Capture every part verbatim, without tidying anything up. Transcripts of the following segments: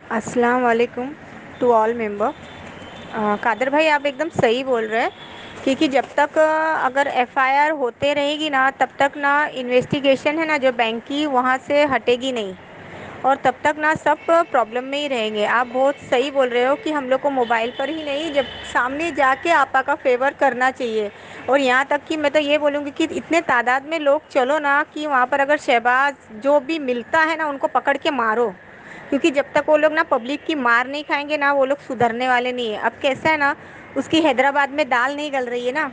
अस्सलाम वालेकुम to all member. Kader भाई, आप एकदम सही बोल रहे हैं, क्योंकि जब तक अ, अगर एफआईआर होते रहेगी ना, तब तक ना इन्वेस्टिगेशन है ना जो बैंक की, वहाँ से हटेगी नहीं। और तब तक ना सब प्रॉब्लम में ही रहेंगे। आप बहुत सही बोल रहे हो कि हम लोग को मोबाइल पर ही नहीं, जब सामने जाके आपा का फेवर करना चाहिए। और यहाँ तक कि मैं तो ये बोलूँगी कि इतने तादाद में लोग चलो ना, कि वहाँ पर अगर शहबाज जो भी मिलता है ना, उनको पकड़ के मारो। क्योंकि जब तक वो लोग ना पब्लिक की मार नहीं खाएंगे ना, वो लोग सुधरने वाले नहीं है। अब कैसा है ना, उसकी हैदराबाद में दाल नहीं गल रही है ना,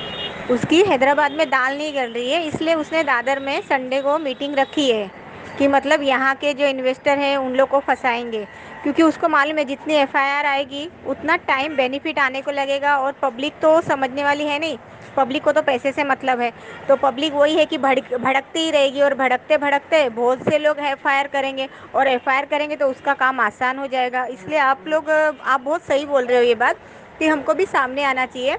उसकी हैदराबाद में दाल नहीं गल रही है, इसलिए उसने दादर में संडे को मीटिंग रखी है कि मतलब यहाँ के जो इन्वेस्टर हैं उन लोग को फंसाएंगे। क्योंकि उसको मालूम है जितनी एफआईआर आएगी उतना टाइम बेनिफिट आने को लगेगा, और पब्लिक तो समझने वाली है नहीं। पब्लिक को तो पैसे से मतलब है। तो पब्लिक वही है कि भड़क भड़कती ही रहेगी, और भड़कते भड़कते बहुत से लोग एफआईआर करेंगे, और एफआईआर करेंगे तो उसका काम आसान हो जाएगा। इसलिए आप लोग, आप बहुत सही बोल रहे हो ये बात, कि हमको भी सामने आना चाहिए।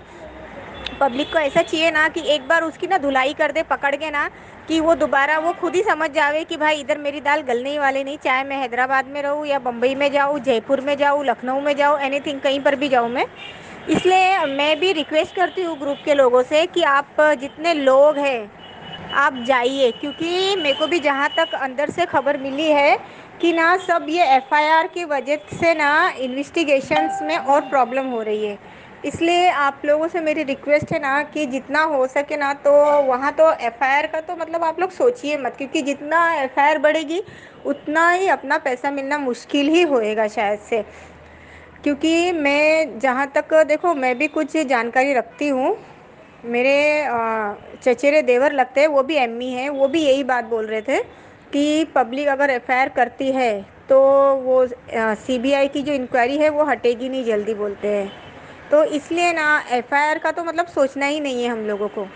पब्लिक को ऐसा चाहिए ना कि एक बार उसकी ना धुलाई कर दे पकड़ के ना, कि वो दोबारा वो खुद ही समझ जावे कि भाई इधर मेरी दाल गलने ही वाली नहीं, चाहे मैं हैदराबाद में रहूँ या बम्बई में जाऊँ, जयपुर में जाऊँ, लखनऊ में जाऊँ, एनीथिंग कहीं पर भी जाऊँ मैं। इसलिए मैं भी रिक्वेस्ट करती हूँ ग्रुप के लोगों से कि आप जितने लोग हैं आप जाइए, क्योंकि मेरे को भी जहाँ तक अंदर से खबर मिली है कि ना सब ये एफआईआर की वजह से ना इन्वेस्टिगेशंस में और प्रॉब्लम हो रही है। इसलिए आप लोगों से मेरी रिक्वेस्ट है ना कि जितना हो सके ना, तो वहाँ तो एफआईआर का तो मतलब आप लोग सोचिए मत, क्योंकि जितना एफआईआर बढ़ेगी उतना ही अपना पैसा मिलना मुश्किल ही होएगा शायद से। क्योंकि मैं जहाँ तक देखो, मैं भी कुछ जानकारी रखती हूँ। मेरे अ, चचेरे देवर लगते हैं, वो भी एमई हैं, वो भी यही बात बोल रहे थे कि पब्लिक अगर एफआईआर करती है तो वो सीबीआई की जो इंक्वायरी है वो हटेगी नहीं जल्दी, बोलते हैं। तो इसलिए ना एफआईआर का तो मतलब सोचना ही नहीं है हम लोगों को।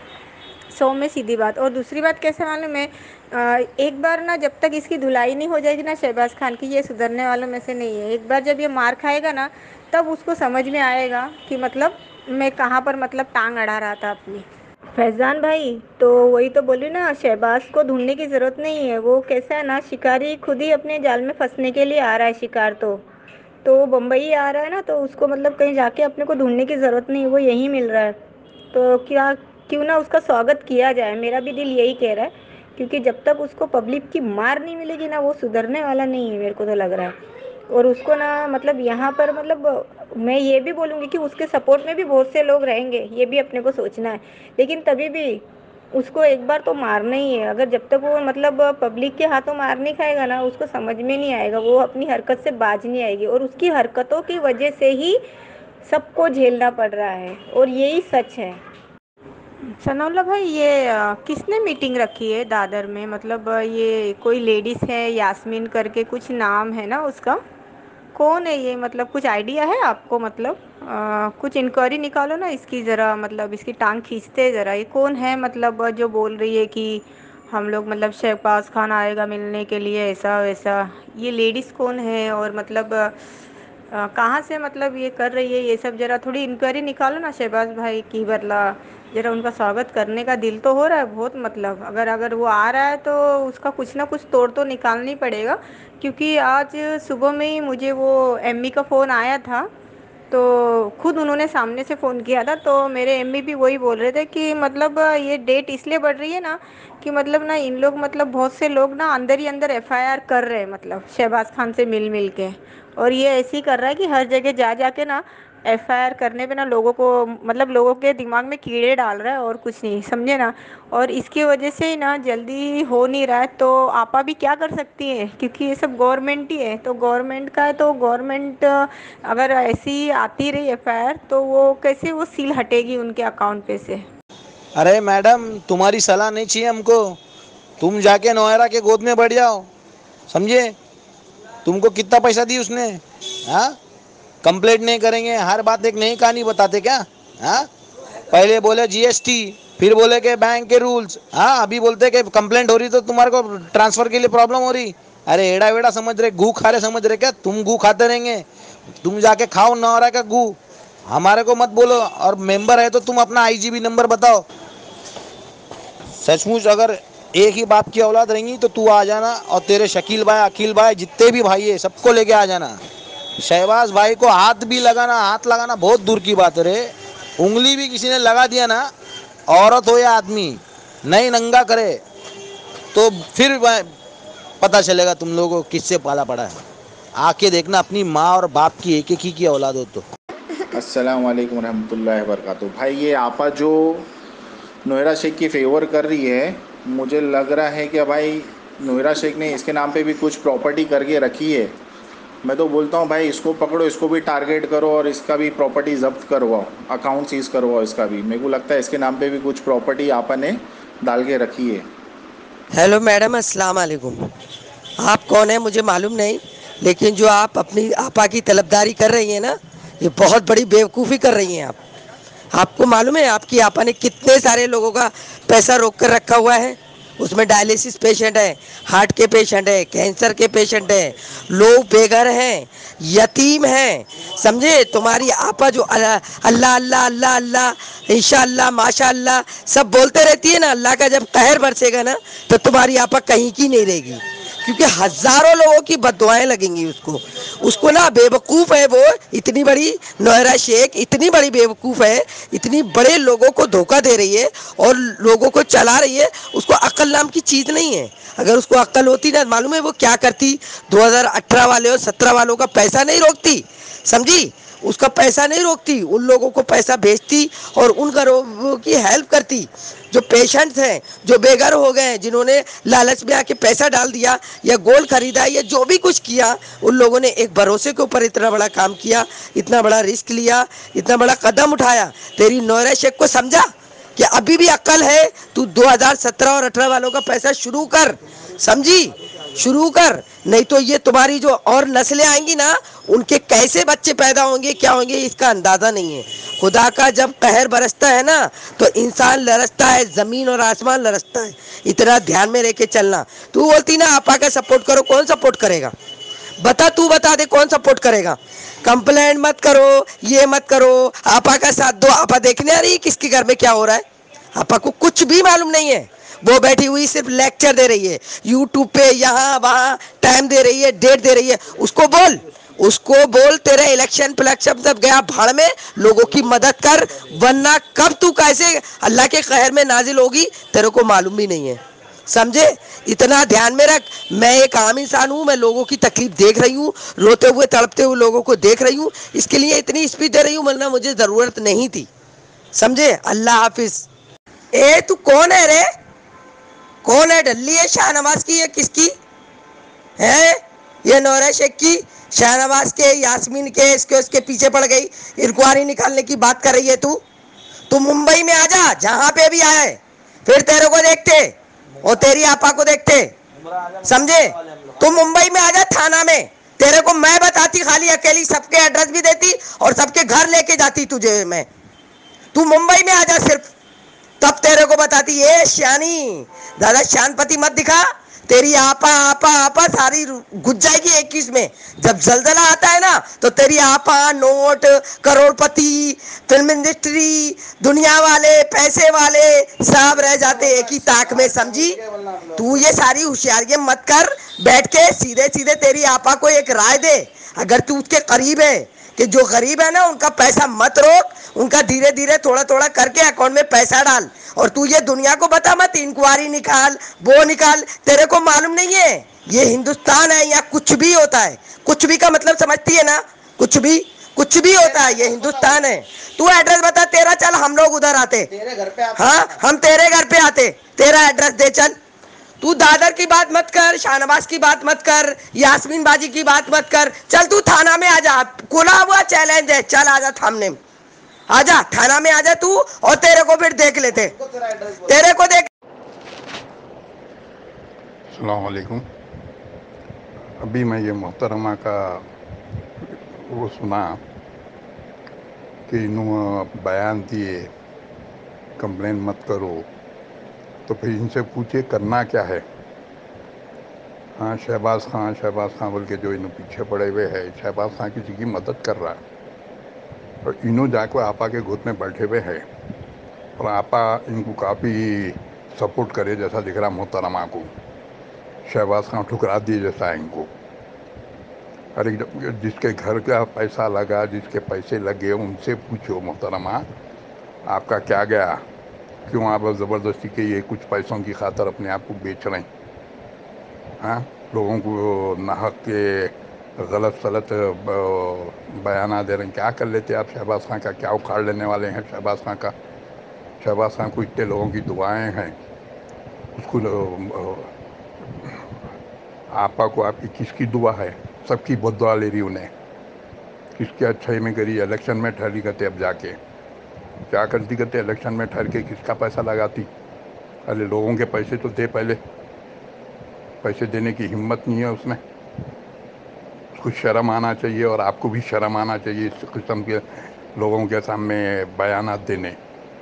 सौ में सीधी बात। और दूसरी बात कैसे मालूम है, अ, एक बार ना जब तक इसकी धुलाई नहीं हो जाएगी ना शहबाज खान की, ये सुधरने वालों में से नहीं है। एक बार जब ये मार खाएगा ना, तब उसको समझ में आएगा कि मतलब मैं कहाँ पर मतलब टांग अड़ा रहा था अपनी। फैज़ान भाई, तो वही तो बोली ना, शहबाज को ढूंढने की ज़रूरत नहीं है। वो कैसा है ना, शिकारी खुद ही अपने जाल में फंसने के लिए आ रहा है शिकार। तो तो वो बम्बई आ रहा है ना, तो उसको मतलब कहीं जाके अपने को ढूंढने की ज़रूरत नहीं है, वो यहीं मिल रहा है। तो क्या, क्यों ना उसका स्वागत किया जाए, मेरा भी दिल यही कह रहा है। क्योंकि जब तक उसको पब्लिक की मार नहीं मिलेगी ना, वो सुधरने वाला नहीं है, मेरे को तो लग रहा है। और उसको ना मतलब यहाँ पर मतलब मैं ये भी बोलूँगी कि उसके सपोर्ट में भी बहुत से लोग रहेंगे, ये भी अपने को सोचना है। लेकिन तभी भी उसको एक बार तो मारना ही है। अगर जब तक वो मतलब पब्लिक के हाथों मार नहीं खाएगा ना, उसको समझ में नहीं आएगा, वो अपनी हरकत से बाज नहीं आएगी, और उसकी हरकतों की वजह से ही सबको झेलना पड़ रहा है, और यही सच है। सनौल्ला भाई, ये अ, किसने मीटिंग रखी है दादर में? मतलब अ, ये कोई लेडीज़ है, यास्मीन करके कुछ नाम है ना उसका? कौन है ये? मतलब कुछ आइडिया है आपको? मतलब अ, कुछ इंक्वायरी निकालो ना इसकी ज़रा, मतलब इसकी टांग खींचते ज़रा। ये कौन है मतलब अ, जो बोल रही है कि हम लोग मतलब शहबाज खान आएगा मिलने के लिए, ऐसा वैसा? ये लेडीज़ कौन है? और मतलब अ, अ, कहाँ से मतलब ये कर रही है ये सब? ज़रा थोड़ी इंक्वायरी निकालो ना शहबाज भाई की, बदला ज़रा उनका स्वागत करने का दिल तो हो रहा है बहुत। मतलब अगर अगर वो आ रहा है तो उसका कुछ ना कुछ तोड़ तो निकालना ही पड़ेगा। क्योंकि आज सुबह में ही मुझे वो एम्मी का फ़ोन आया था, तो खुद उन्होंने सामने से फ़ोन किया था, तो मेरे एम्मी भी वही बोल रहे थे कि मतलब ये डेट इसलिए बढ़ रही है ना, कि मतलब ना इन लोग मतलब बहुत से लोग ना अंदर ही अंदर एफआईआर कर रहे हैं, मतलब शहबाज खान से मिल मिल के। और ये ऐसे ही कर रहा है कि हर जगह जा जा के ना एफआईआर करने पे ना लोगों को मतलब लोगों के दिमाग में कीड़े डाल रहा है, और कुछ नहीं, समझे ना। और इसकी वजह से ही ना जल्दी हो नहीं रहा है। तो आपा भी क्या कर सकती है, क्योंकि ये सब गवर्नमेंट ही है, तो गवर्नमेंट का है, तो गवर्नमेंट अगर ऐसी आती रही एफआईआर तो वो कैसे वो सील हटेगी उनके अकाउंट पे से? अरे मैडम, तुम्हारी सलाह नहीं चाहिए हमको। तुम जाके नोएरा के गोद में बैठ जाओ, समझे। तुमको कितना पैसा दी उसने? हाँ, कंप्लेंट नहीं करेंगे, हर बात एक नई कहानी बताते क्या? हाँ, पहले बोले जीएसटी, फिर बोले कि बैंक के रूल्स, हाँ अभी बोलते कि कंप्लेंट हो रही तो तुम्हारे को ट्रांसफर के लिए प्रॉब्लम हो रही। अरे एड़ा वेड़ा समझ रहे, गू खा रहे समझ रहे क्या? तुम गू खाते रहेंगे, तुम जाके खाओ नौरा का गू, हमारे को मत बोलो। और मेंबर है तो तुम अपना आईजीबी नंबर बताओ। सचमुच अगर एक ही बाप की औलाद रहेंगी तो तू आ जाना, और तेरे शकील भाई, अकील भाई, जितने भी भाई है सबको लेके आ जाना। शहबाज भाई को हाथ भी लगाना, हाथ लगाना बहुत दूर की बात है रे, उंगली भी किसी ने लगा दिया ना, औरत हो या आदमी, नहीं नंगा करे तो फिर पता चलेगा तुम लोगों को किससे पाला पड़ा है। आके देखना अपनी माँ और बाप की एक एक ही की औलाद हो तो। अस्सलाम वालेकुम रहमतुल्लाहि वबरकातुहू। भाई ये आपा जो नोहरा शेख की फ़ेवर कर रही है, मुझे लग रहा है कि भाई नोहरा शेख ने इसके नाम पे भी कुछ प्रॉपर्टी करके रखी है। मैं तो बोलता हूँ भाई इसको पकड़ो, इसको भी टारगेट करो और इसका भी प्रॉपर्टी ज़ब्त करवाओ, अकाउंट सीज़ करवाओ इसका भी। मेरे को लगता है इसके नाम पे भी कुछ प्रॉपर्टी आपा ने डाल के रखी है। हेलो मैडम, अस्सलाम वालेकुम। आप कौन है मुझे मालूम नहीं, लेकिन जो आप अपनी आपा की तलबदारी कर रही हैं ना, ये बहुत बड़ी बेवकूफ़ी कर रही हैं आप। आपको मालूम है आपकी आपा ने कितने सारे लोगों का पैसा रोक कर रखा हुआ है? उसमें डायलिसिस पेशेंट है, हार्ट के पेशेंट है, कैंसर के पेशेंट है, लोग बेघर हैं, यतीम हैं। समझे? तुम्हारी आपा जो अल्लाह अल्लाह अल्लाह अल्लाह अल्लाह इंशाअल्लाह माशाअल्लाह सब बोलते रहती है ना, अल्लाह का जब कहर बरसेगा ना तो तुम्हारी आपा कहीं की नहीं रहेगी, क्योंकि हजारों लोगों की बददुआएं लगेंगी उसको। उसको ना बेवकूफ़ है वो, इतनी बड़ी नोहरा शेख इतनी बड़ी बेवकूफ़ है, इतनी बड़े लोगों को धोखा दे रही है और लोगों को चला रही है। उसको अक्ल नाम की चीज़ नहीं है। अगर उसको अक्ल होती ना, मालूम है वो क्या करती? दो हज़ार अठारह वाले और सत्रह वालों का पैसा नहीं रोकती, समझी? उसका पैसा नहीं रोकती, उन लोगों को पैसा भेजती और उन गरीबों की हेल्प करती। जो पेशेंट्स हैं, जो बेघर हो गए हैं, जिन्होंने लालच में आके पैसा डाल दिया या गोल्ड खरीदा या जो भी कुछ किया, उन लोगों ने एक भरोसे के ऊपर इतना बड़ा काम किया, इतना बड़ा रिस्क लिया, इतना बड़ा कदम उठाया। तेरी नोहरा शेख को समझा कि अभी भी अक्ल है? तू दो हज़ार सत्रह और अठारह वालों का पैसा शुरू कर, समझी? शुरू कर, नहीं तो ये तुम्हारी जो और नस्लें आएंगी ना, उनके कैसे बच्चे पैदा होंगे, क्या होंगे, इसका अंदाज़ा नहीं है। खुदा का जब कहर बरसता है ना तो इंसान लरसता है, ज़मीन और आसमान लरसता है। इतना ध्यान में लेके चलना। तू बोलती ना आपा का सपोर्ट करो, कौन सपोर्ट करेगा? बता, तू बता दे कौन सपोर्ट करेगा? कंप्लेंट मत करो, ये मत करो, आपा का साथ दो। आपा देखने आ रही है किसके घर में क्या हो रहा है? आपा को कुछ भी मालूम नहीं है। वो बैठी हुई सिर्फ लेक्चर दे रही है, यूट्यूब पे यहाँ वहाँ टाइम दे रही है, डेट दे रही है। उसको बोल, उसको बोल तेरा इलेक्शन पिलेक्शन सब गया भाड़ में, लोगों की मदद कर, वरना कब तू कैसे अल्लाह के कहर में नाजिल होगी तेरे को मालूम भी नहीं है, समझे? इतना ध्यान में रख। मैं एक आम इंसान हूँ, मैं लोगों की तकलीफ देख रही हूँ, रोते हुए तड़पते हुए लोगों को देख रही हूँ, इसके लिए इतनी स्पीच दे रही हूँ, वरना मुझे ज़रूरत नहीं थी, समझे? अल्लाह हाफिज। ए तू कौन है रे? कौन है? डल्ली है शाहनवाज की या किसकी है? ये नोहरा शेख की, शाहनवाज के, यास्मीन के, इसके उसके पीछे पड़ गई, इंक्वायरी निकालने की बात कर रही है तू? तू मुंबई में आ जा, जहां पे भी आए, फिर तेरे को देखते और तेरी आपा को देखते, समझे? तू मुंबई में आ जा, थाना में तेरे को मैं बताती, खाली अकेली सबके एड्रेस भी देती और सबके घर लेके जाती तुझे मैं। तू मुंबई में आ जा सिर्फ, तब तेरे को बताती। ये श्यानी दादा शानपति मत दिखा, तेरी आपा आपा आपा सारी घुस जाएगी इक्कीस में। जब जलजला आता है ना तो तेरी आपा, नोट, करोड़पति, फिल्म इंडस्ट्री, दुनिया वाले, पैसे वाले सब रह जाते एक ही ताक में, समझी? तू ये सारी होशियारियां मत कर, बैठ के सीधे सीधे तेरी आपा को एक राय दे। अगर तू उसके करीब है कि जो गरीब है ना उनका पैसा मत रोक, उनका धीरे धीरे थोड़ा थोड़ा करके अकाउंट में पैसा डाल, और तू ये दुनिया को बता मत इंक्वायरी निकाल, वो निकाल। तेरे को मालूम नहीं है ये हिंदुस्तान है, यहाँ कुछ भी होता है। कुछ भी का मतलब समझती है ना? कुछ भी, कुछ भी होता है, ये हिंदुस्तान है। तू एड्रेस बता तेरा, चल हम लोग उधर आते, तेरे घर पे आते। हाँ, हम तेरे घर पे आते, तेरा एड्रेस दे चल। तू दादर की बात मत कर, शाहनवाज की बात मत कर, यास्मीन बाजी की बात मत कर। चल तू थाना में आ जा, खुला हुआ चैलेंज है, चल आजा थाने में, आजा थाना में आजा तू, और तेरे को फिर देख लेते, तेरे को देख। अस्सलाम वालेकुम। अभी मैं ये मोहतरमा का वो सुना कि इन्होंने बयान दिए कंप्लेन मत करो, तो फिर इनसे पूछे करना क्या है। हाँ, शहबाज खान शहबाज खान बोल के जो इन्हों पीछे पड़े हुए हैं, शहबाज खान किसी की मदद कर रहा है और इन्हों जाकर आपा के गोद में बैठे हुए हैं और आपा इनको काफ़ी सपोर्ट करे जैसा दिख रहा मोहतरमा को, शहबाज खान ठुकरा दिए जैसा है इनको। अरे जब- जिसके घर का पैसा लगा, जिसके पैसे लगे, उनसे पूछो मोहतरमा आपका क्या गया, क्यों आप ज़बरदस्ती के ये कुछ पैसों की खातर अपने आप को बेच रहे हैं? हाँ, लोगों को नाहक के गलत सलत बयान दे रहे हैं। क्या कर लेते आप शहबाज खान का, क्या उखाड़ लेने वाले हैं शहबाज खान का? शहबाज खान को इतने लोगों की दुआएं हैं, उसको अ, आपा को आपकी किसकी दुआ है? सबकी बद्दुआ ले रही उन्हें, किसके अच्छाई में करी? इलेक्शन में ठहरी करते, अब जाके क्या करती करते इलेक्शन में ठहर के किसका पैसा लगाती? अरे लोगों के पैसे तो दे पहले, पैसे देने की हिम्मत नहीं है उसमें। उसको शर्म आना चाहिए, और आपको भी शर्म आना चाहिए इस किस्म के लोगों के सामने बयानात देने।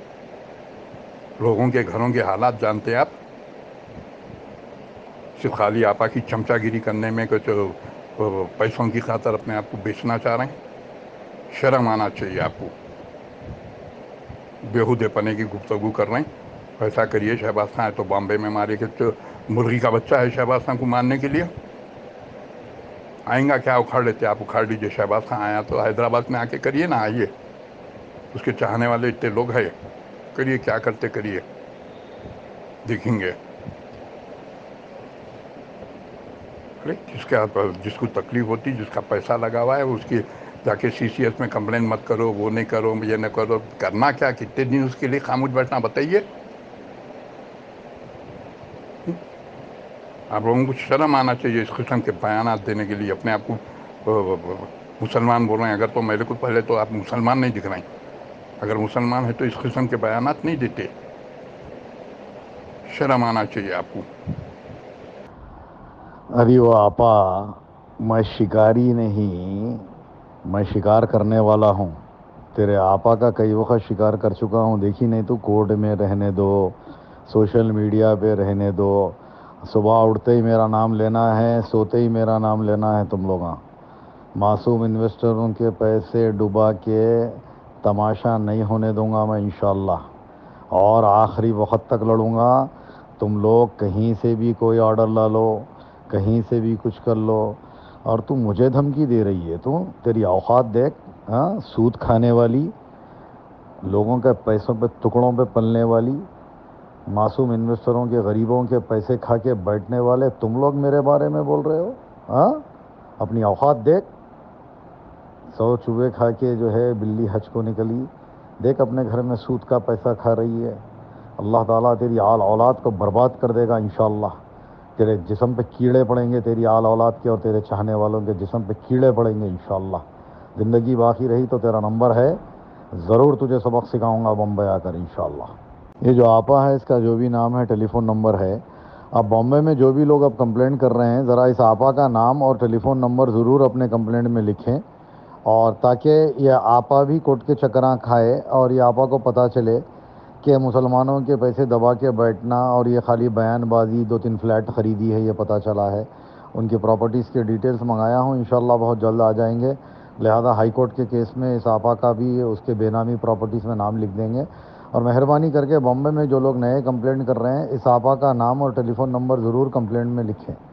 लोगों के घरों के हालात जानते हैं आप? सिर्फ खाली आपा की चमचागिरी करने में कुछ पैसों की खातर अपने आप को बेचना चाह रहे हैं। शर्म आना चाहिए आपको। बेहूदे पने की गुफ्तगू कर रहे हैं। ऐसा करिए, शहबाज खान है तो बॉम्बे में मारे के तो मुर्गी का बच्चा है शहबाज खान को मारने के लिए। आएंगा क्या उखाड़ लेते? आप उखाड़ लीजिए। शहबाज खान आया तो हैदराबाद में आके करिए ना, आइए, उसके चाहने वाले इतने लोग हैं, करिए, क्या करते करिए, देखेंगे। अरे जिसके जिसको तकलीफ होती, जिसका पैसा लगा हुआ है, उसकी जाके सीसीएस में कंप्लेन मत करो, वो नहीं करो, ये नहीं करो। करना क्या? कितने दिन उसके लिए खामोश बैठना, बताइए। आप लोगों को शर्म आना चाहिए इस किस्म के बयानात देने के लिए। अपने आप को अ, अ, मुसलमान बोल रहे हैं, अगर तो मेरे को पहले तो आप मुसलमान नहीं दिख रहे हैं। अगर मुसलमान है तो इस किस्म के बयानात नहीं देते। शर्म आना चाहिए आपको। अरे वो आपा, मैं शिकारी नहीं, मैं शिकार करने वाला हूँ। तेरे आपा का कई वक्त शिकार कर चुका हूँ, देखी नहीं तो कोर्ट में रहने दो, सोशल मीडिया पे रहने दो। सुबह उठते ही मेरा नाम लेना है, सोते ही मेरा नाम लेना है तुम लोग। मासूम इन्वेस्टरों के पैसे डुबा के तमाशा नहीं होने दूंगा मैं इंशाल्लाह। और आखिरी वक्त तक लड़ूंगा। तुम लोग कहीं से भी कोई ऑर्डर ला लो, कहीं से भी कुछ कर लो, और तू मुझे धमकी दे रही है? तू, तेरी औकात देख। हाँ, सूद खाने वाली, लोगों के पैसों पे टुकड़ों पे पलने वाली, मासूम इन्वेस्टरों के, गरीबों के पैसे खा के बैठने वाले तुम लोग मेरे बारे में बोल रहे हो? हाँ, अपनी औकात देख। सौ चूहे खा के जो है बिल्ली हज को निकली। देख अपने घर में सूद का पैसा खा रही है। अल्लाह ताला तेरी आल औलाद को बर्बाद कर देगा इंशाअल्लाह। तेरे जिस्म पे कीड़े पड़ेंगे, तेरी आल औलाद के और तेरे चाहने वालों के जिस्म पे कीड़े पड़ेंगे इंशाअल्लाह। ज़िंदगी बाकी रही तो तेरा नंबर है, ज़रूर तुझे सबक सिखाऊंगा बम्बई आकर इंशाअल्लाह। ये जो आपा है, इसका जो भी नाम है, टेलीफ़ोन नंबर है। अब बॉम्बे में जो भी लोग अब कंप्लेंट कर रहे हैं, ज़रा इस आपा का नाम और टेलीफ़ोन नंबर ज़रूर अपने कंप्लेंट में लिखें, और ताकि ये आपा भी कोर्ट के चक्करां खाए और ये आपा को पता चले कि मुसलमानों के पैसे दबा के बैठना और ये खाली बयानबाजी, दो तीन फ्लैट ख़रीदी है ये पता चला है। उनकी प्रॉपर्टीज़ के डिटेल्स मंगाया हूँ, इंशाल्लाह बहुत जल्द आ जाएंगे। लिहाजा हाई कोर्ट के केस में इस आपा का भी उसके बेनामी प्रॉपर्टीज़ में नाम लिख देंगे। और मेहरबानी करके बॉम्बे में जो लोग नए कंप्लेंट कर रहे हैं, इस आपा का नाम और टेलीफ़ोन नंबर ज़रूर कंप्लेंट में लिखें।